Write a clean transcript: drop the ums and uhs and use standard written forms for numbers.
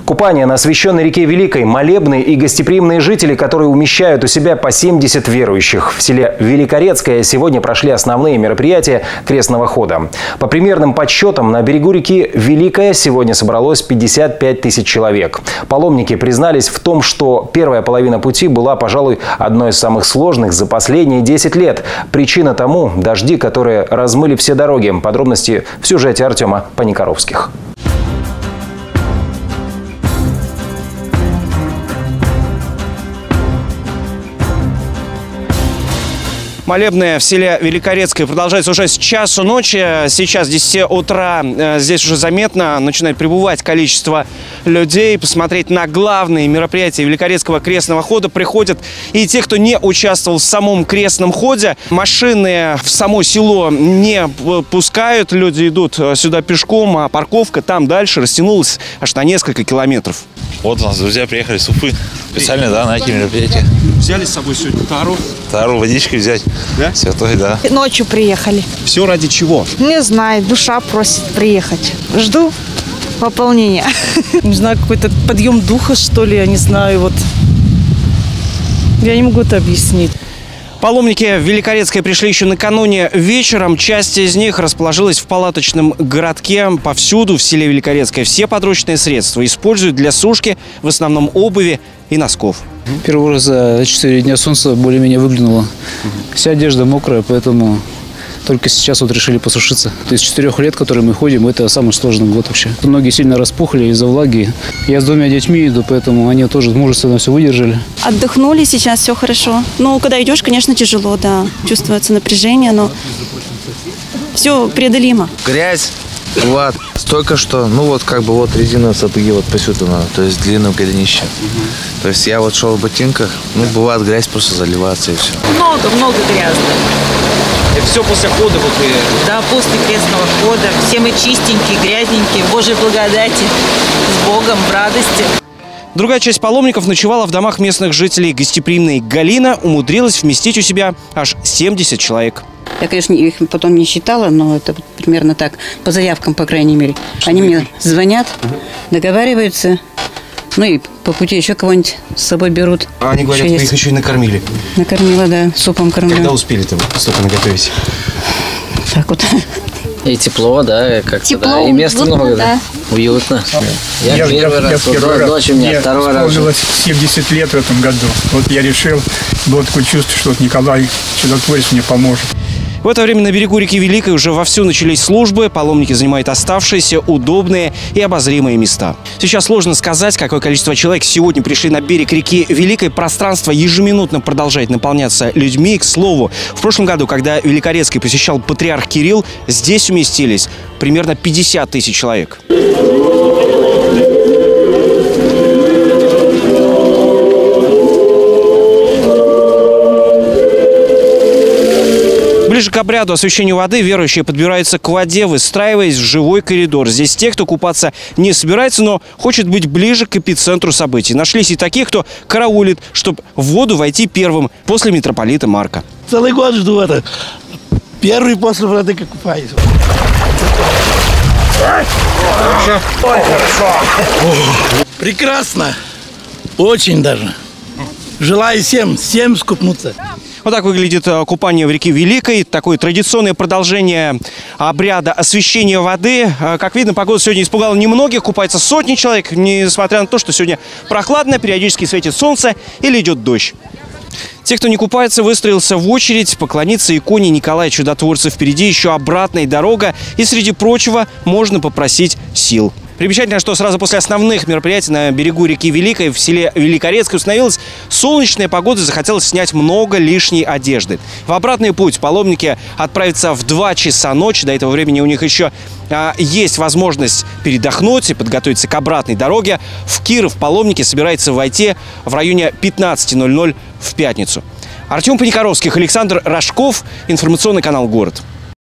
Купание на освященной реке Великой, молебны и гостеприимные жители, которые умещают у себя по 70 верующих. В селе Великорецкое сегодня прошли основные мероприятия крестного хода. По примерным подсчетам, на берегу реки Великая сегодня собралось 55 тысяч человек. Паломники признались в том, что первая половина пути была, пожалуй, одной из самых сложных за последние 10 лет. Причина тому – дожди, которые размыли все дороги. Подробности в сюжете Артема Паникаровских. Молебны в селе Великорецкое продолжаются уже с часу ночи. Сейчас с 10 утра здесь уже заметно начинает прибывать количество людей. Посмотреть на главные мероприятия Великорецкого крестного хода приходят и те, кто не участвовал в самом крестном ходе. Машины в само село не пускают. Люди идут сюда пешком, а парковка там дальше растянулась аж на несколько километров. Вот у нас друзья приехали с Уфы. Специально, да, на эти мероприятия. Взяли с собой сегодня тару? Тару, водички взять. Да? Святой, да. Ночью приехали. Все ради чего? Не знаю, душа просит приехать. Жду пополнения. Не знаю, какой-то подъем духа, что ли, я не знаю, вот. Я не могу это объяснить. Паломники в Великорецкое пришли еще накануне вечером. Часть из них расположилась в палаточном городке. Повсюду в селе Великорецкое все подручные средства используют для сушки, в основном обуви и носков. Первый раз за 4 дня солнце более-менее выглянуло. Вся одежда мокрая, поэтому только сейчас вот решили посушиться. То есть 4 лет, которые мы ходим, это самый сложный год вообще. Ноги сильно распухли из-за влаги. Я с 2 детьми иду, поэтому они тоже мужественно все выдержали. Отдохнули, сейчас все хорошо. Ну, когда идешь, конечно, тяжело, да. Чувствуется напряжение, но все преодолимо. Грязь, вот, столько что, ну вот как бы вот резиновые сапоги вот посюда надо, то есть длинное голенище. То есть я вот шел в ботинках, ну бывает грязь просто заливаться и все. Много грязно. Это все после хода? Вот и... Да, после крестного хода. Все мы чистенькие, грязненькие, в Божьей благодати, с Богом, в радости. Другая часть паломников ночевала в домах местных жителей. Гостеприимная Галина умудрилась вместить у себя аж 70 человек. Я, конечно, их потом не считала, но это примерно так, по заявкам, по крайней мере. Они мне звонят, договариваются, ну и по пути еще кого-нибудь с собой берут. А они говорят, вы их еще и накормили? Накормила, да, супом кормлю. Когда успели-то столько наготовить? Так вот. И тепло, да, как-то, тепло, да, и места уютно, много, да. Уютно. Я первый раз, дочь у меня второй раз. Исполнилось 70 лет в этом году. Вот я решил, было такое чувство, что вот Николай Чудотворец мне поможет. В это время на берегу реки Великой уже вовсю начались службы. Паломники занимают оставшиеся, удобные и обозримые места. Сейчас сложно сказать, какое количество человек сегодня пришли на берег реки Великой. Пространство ежеминутно продолжает наполняться людьми. К слову, в прошлом году, когда Великорецкое посещал патриарх Кирилл, здесь уместились примерно 50 тысяч человек. Ближе к обряду освящения воды верующие подбираются к воде, выстраиваясь в живой коридор. Здесь те, кто купаться не собирается, но хочет быть ближе к эпицентру событий. Нашлись и такие, кто караулит, чтобы в воду войти первым после митрополита Марка. Целый год жду это. Первый после владыки купаюсь. Ой, хорошо. Прекрасно. Очень даже. Желаю всем скупнуться. Вот так выглядит купание в реке Великой. Такое традиционное продолжение обряда освящения воды. Как видно, погода сегодня испугала немногих. Купается сотни человек, несмотря на то, что сегодня прохладно, периодически светит солнце или идет дождь. Те, кто не купается, выстроился в очередь поклониться иконе Николая Чудотворца. Впереди еще обратная дорога. И, среди прочего, можно попросить сил. Примечательно, что сразу после основных мероприятий на берегу реки Великой в селе Великорецкое установилась солнечная погода, и захотелось снять много лишней одежды. В обратный путь паломники отправятся в 2 часа ночи. До этого времени у них еще есть возможность передохнуть и подготовиться к обратной дороге. В Киров паломники собираются войти в районе 15:00 в пятницу. Артем Паникаровских, Александр Рожков, информационный канал «Город».